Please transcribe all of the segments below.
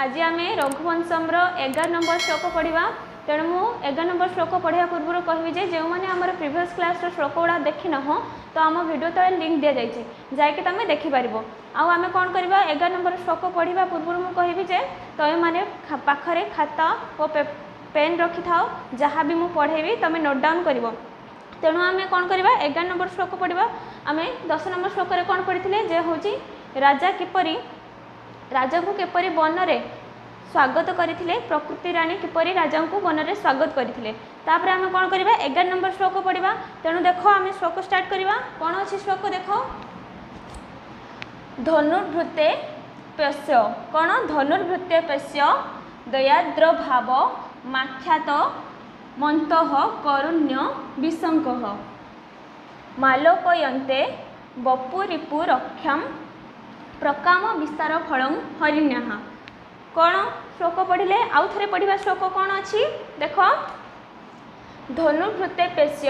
आज आम रघुवंशम 11 नंबर श्लोक पढ़ा। तेणु मु 11 नंबर श्लोक पढ़ा पूर्व कहबी जे जो मैंने आम प्रीवियस क्लास श्लोक गुड़ा देखी न तो आम वीडियो तले लिंक दि जाए जैक तुम देखिपर। आम कौन करवा 11 नंबर श्लोक पढ़ा पूर्व मुझे कहबी जे तुम मैंने पाखरे खाता और पेन रखि था जहाँ भी मुझे पढ़ेबी तुम नोट डाउन कर। तेणु आम कौन करवा 11 नंबर श्लोक पढ़ा। आम 10 नंबर श्लोक कौन पढ़ी जे हूँ राजा किपरि राजा को किपरि वन में स्वागत करथिले, प्रकृति राणी किपरि राजा को वन में स्वागत करथिले। तापर आम कौन करवा 11 नंबर श्लोक पढ़ा। तेणु देख आम श्लोक स्टार्ट करवा। कौन अच्छी श्लोक देख धनुर्भृते पश्य। कौन धनुर्भृते पश्य दयाद्र भाव माख्यात मंतः करुण्य विशंकः मालोपयन्ते वपुरिपु रक्षाम प्रकाम विस्तार फलम हरिण्यः। कौन श्लोक पढ़िले आउ थे पढ़ा श्लोक कौन अच्छी देख धनुर्भृते पेश्य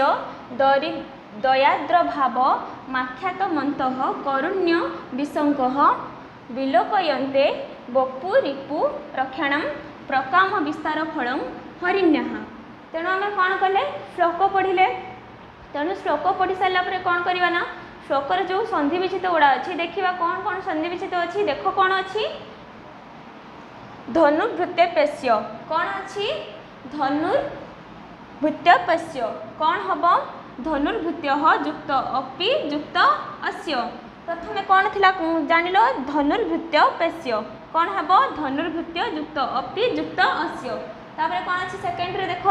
दयाद्र भाव माख्यात मंतः करुण्य विशंकः विलोकयन्ते वपुरिपु रक्षाणम प्रकाम विस्तार फलम हरिण्यः। तेणु आम कौन कले श्लोक पढ़िले। तेणु श्लोक पढ़ी सारापर कौन करवा ना श्लोकर जो संधि विच्छेद गुड़ा अच्छी देखा कौन कौन संधि विच्छेद अच्छी। देख कौन अच्छी धनुर्भृत्य पेश्य। कौन अच्छी धनुर्भृत्य पेश्य। कौन हम धनुर्भृत्य युक्त अपि युक्त अस्य। प्रथम कौन थिला जानिल धनुर्भृत्य पेश्य। कौन हम धनुर्भृत्य युक्त अपि युक्त अस्य। तापर कौन अच्छी सेकेंड रे देख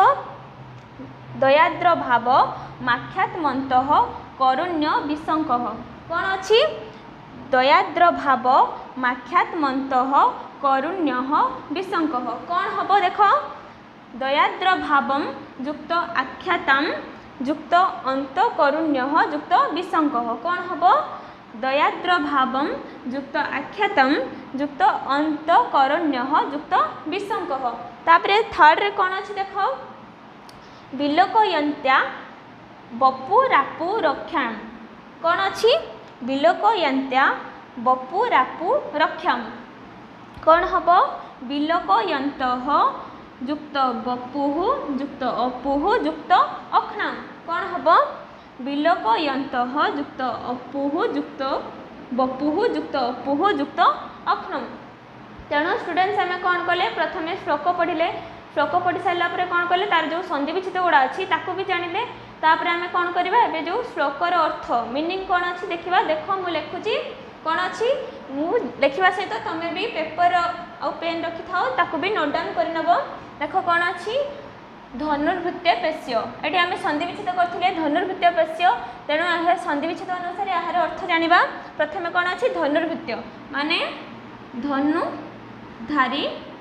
दयाद्र भाव माख्यात मंतः करुण्य विशंकः। कौन अच्छी दयाद्र भाव माख्यात मंतः करुण्य विशंकः। कौन हम देख दयाद्र भाव युक्त आख्याताम युक्त अंत करुण्य युक्त विशंकः। कौन हम दयाद्र भाव युक्त आख्याताम युक्त अंत करुण्य युक्त विशंकः। तापरे थर्ड रे कौन अच्छी देख विलोकयन्त्या वपुरापु रक्षाम। कौन अच्छी विलोकयन्त्या वपुरापु रक्षाम। कौन हम विलोकयन्तः युक्त वपुः युक्त अपुः युक्त अक्षाम। कौन हम विलोकयन्तः युक्त अपुः युक्त वपुः युक्त अपुः युक्त अक्षाम। तेणु स्टूडेंट्स आम कौन कले प्रथम श्लोक पढ़िले। श्लोक पढ़ी सारापर कौन कले तार जो संधि विच्छेद गुड़ा अच्छी ताकू भी जानिले। तापर आम कौन करवा एबे जो श्लोकर अर्थ मीनिंग कौन अच्छी देखा। देख मु लिखुची कौन अच्छी मु लिखा सहित तुम भी पेपर आउ पेन रखि था ताकू भी नोट डाउन करनब। देख कौन अच्छी धनुर्भृत्य पेश्य। ये आम संधि विच्छेद करथिले धनुर्भृत्य पेश्य। तेणु यह संधि विच्छेद अनुसार यार अर्थ जानिबा। प्रथम कौन अच्छी धनुर्भृत्य माने धनुर्धारी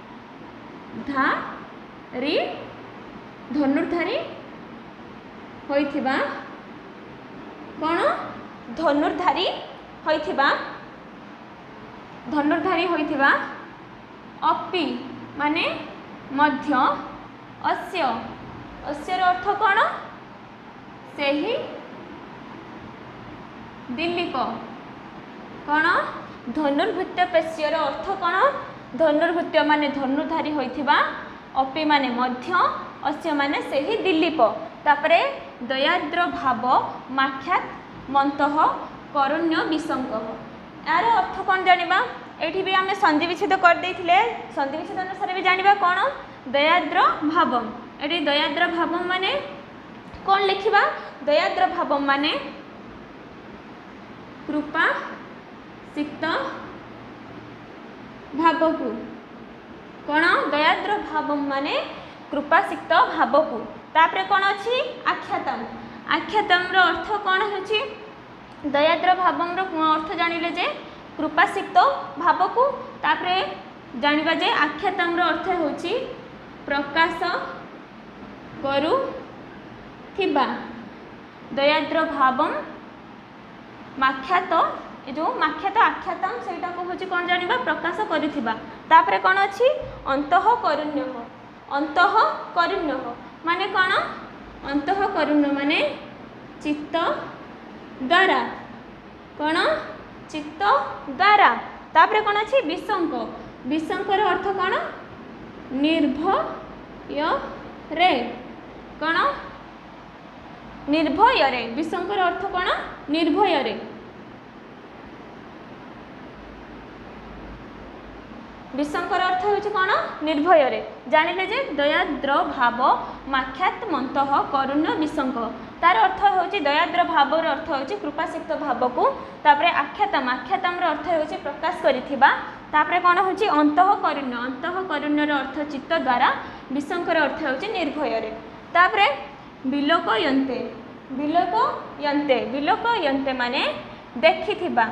धारी धनुर्धारी होइथिबा। कौन धनुर्धारी होइथिबा धनुर्धारी होइथिबा अपि माने मध्य अस्य अस्यर अर्थ कौन सेही दिलीप। कौन धनुर्भृत्य पेश्यर अर्थ कौन धनुर्भृत्य माने धनुर्धारी होइथिबा अपि माने मध्य अस्य माने सेही दिलीप। तापरे दयाद्र भाव माख्यात मंतः करुण्य विशंकः। यार अर्थ कौन जानिबा। एठी भी आम संधि विच्छेद कर देथिले संधि विच्छेद अनुसार भी जानिबा कौन दयाद्र भाव। एठी दयाद्र भाव माने कौन लिखिबा दयाद्र भाव माने कृपा सिक्त भाव को। कौन दयाद्र भाव माने कृपा सिक्त भाव को। तापरे कौन अच्छी आख्यातम। आख्यातम रो अर्थ कौन होची दयाद्र भावम रो अर्थ जानिले जे कृपासिक्त भाव को। तापरे जानिबा जे आख्यातम रो अर्थ होची प्रकाश करू थिबा दयाद्र भावम माख्यात जो माख्यात आख्यातम सेटा को होची कौन जानिबा प्रकाश करिथिबा। तापरे कौन अच्छी अंतः करुण्य अंतः करुण्य माने कौन अंतः करुण्य माने चित्त द्वारा। कौन चित्त द्वारा। तापरे कौन अच्छी विशंक विशंकर अर्थ कौन निर्भय कौन निर्भय विशंकर अर्थ कौन निर्भय विशंकर अर्थ होची कौन निर्भय जानिले जे दयाद्र भाव माख्यात मंतः करुण्य विशंक तार अर्थ होची दयाद्र भाव अर्थ होची कृपासिक्त भाव को तापरे आख्यातम आख्यातम अर्थ होची प्रकाश करिथिबा तापरे कौन होची अंतः करुण्य अर्थ चित्त द्वारा विशंकर अर्थ होची निर्भय तापरे विलोकयन्ते माने देखिथिबा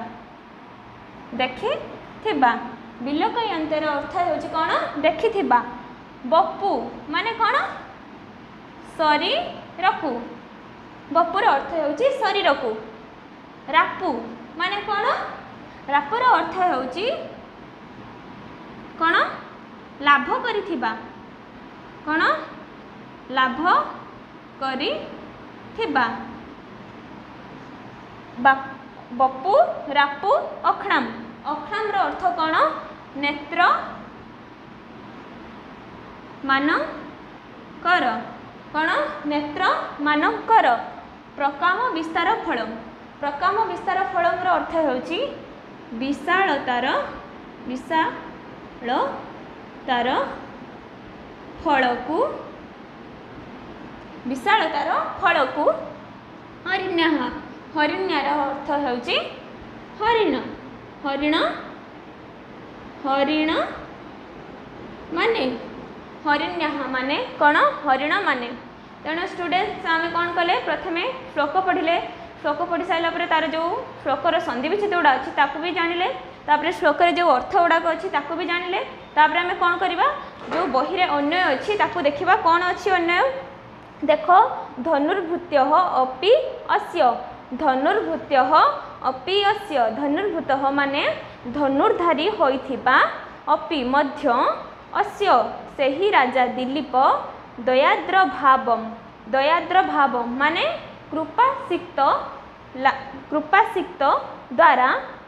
विलोकयन्ते अर्थ होची कौन देखिथिबा बप्पू माने कौन शरीर को बप्पूर अर्थ होची शरीर को रापू माने कौन रापूर अर्थ होची कौन लाभ करिथिबा कौन लाभ करिथिबा बप्पू रापू अक्षाम अक्षाम रो अर्थ कौन नेत्र मानकर कौन नेत्र मानकर प्रकाम विस्तार फलम रो अर्थ होची विशालतार फल को हरिण्यार अर्थ होची हरिण माने हरिण्या माने कौन हरिण माने तेणु स्टूडेंट्स आम कौन कले प्रथमे श्लोक पढ़ी सारा तार जो श्लोकर संधि विच्छेद गुड़ा अच्छी ताकू भी जानिले तापर श्लोकर जो अर्थ गुड़ाक अच्छी ताकू भी जानिले तापर आम कौन करवा जो बही रे अन्वय अच्छी ताकू देखिबा कौन अच्छी अन्वय देख धनुर्भूत्य अपि अस्य धनुर्भूत माने धनुर्धारी होइथिबा अपि मध्य अस्य सेही राजा दिलीप दयाद्र भाव माने कृपासिक्त द्वारा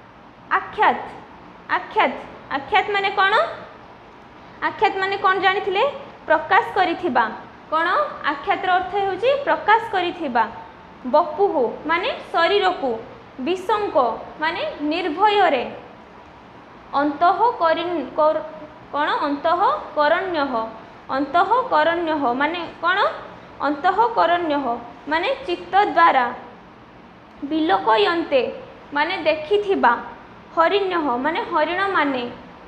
आख्यात माने कौन जानिथिले प्रकाश करिथिबा कौन आख्यातर अर्थ होची प्रकाश करिथिबा बप्पु माने शरीर को विशंक माने निर्भय अंतःकरण्य माने कौन अंतःकरण्य माने चित्त द्वारा विलोकयन्ते माने देखिथिबा हरिण्य माने हरिण माने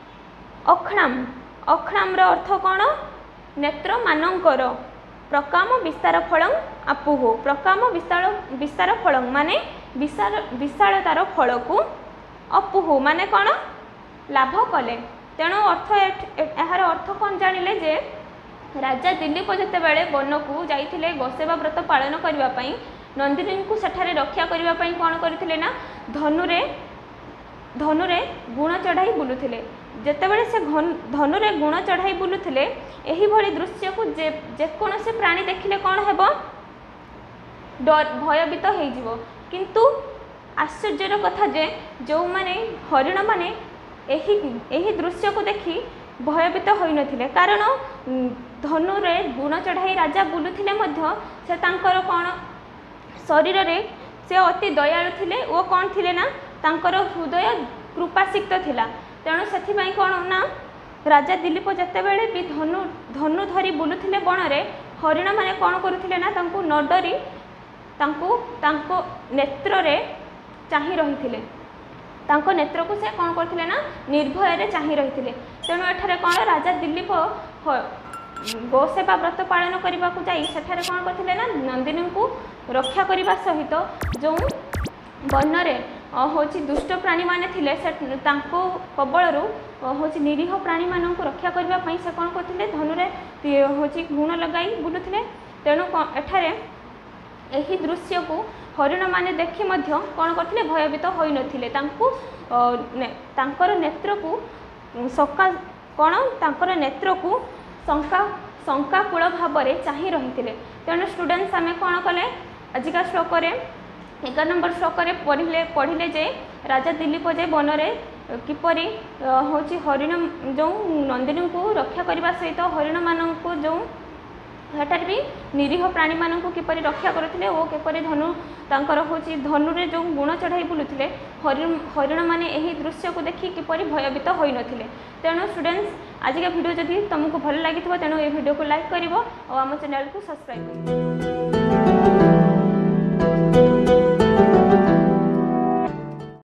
अक्षाम रो अर्थ कौन नेत्र मानकर प्रकाम विस्तार फलं आपुः प्रकाम विस्तार फलं माने विशालतार फल को अपुः माने कौन लाभ कले तेणु अर्थ यार अर्थ कौन जानिले जे राजा दिलीप जिते बेले वन को जाइथिले गोसेवा व्रत पालन करने पाई नंदिनी को सेठारे रक्षा करने पाई कौन करथिले ना धनुरे गुण चढ़ाई बुलुथिले जेतेबेले से धनुरे गुण चढ़ाई बुलुथिले एही भली दृश्य को जेकोसी प्राणी देखिले कौन हेब भयभीत हो किंतु आश्चर्यर कथा जे जो माने हरिण माने एही दृश्य को देखि भयभीत होई नथिले कारण धनुरे गुण चढ़ाई राजा बुलुथिले मध्य से तांकर कौन शरीर रे से अति दयालु थिले ओ कौन थिले ना तांकर हृदय कृपासिक्त थिला तेणु से कौन ना राजा दिलीप जिते बेले भी धनु धरी बुलुथिले बन रे हरिण माने कौन करुथिले ना तांको न डरी तांको नेत्र रे चाहि रहिथिले तांको नेत्र को से कौन करथिले ना निर्भय रे चाहि रहिथिले तेणु एठारे कौन राजा दिलीप गोसेवा व्रत पालन करने को जाई सेठारे कौन करथिले ना नंदिनी को रक्षा करने सहित जो वन रे होची दुष्ट प्राणी माने थिले से तांको कबळरू होची निरीह प्राणी मानन को रक्षा करबा पई से कोन करथिले धनुरे होची गुण लगाई बुलुथिले तेणु एठारे एही दृश्य को हरिण माने देखि मध्य कोन करथिले भयभीत होई नथिले तांको तांकर नेत्र को सका कोन तांकर नेत्र को शंकाकूल भाव में चाहि रहिथिले तेणु स्टूडेंट्स आमे कोन कले आजिका श्लोक रे 11 नंबर श्लोक रे पढ़िले जे राजा दिलीप जे वन रे किपरि होची हरिण जो नंदिनी को रक्षा करने सहित हरिण मानक जो सेठार भी निरीह प्राणी मानक किपरि रक्षा करते और किपरि धनु तांकर होची धनुरे जो गुण चढ़ाई बुलुथिले हरिण माने यही दृश्य को देखि किपरि भयभीत होई नथिले। तेणु स्टूडेंट्स आज का वीडियो जदि तुमको भल लगी तेणु ये वीडियो को लाइक करिवो और आम चैनल को सब्सक्राइब करिवो।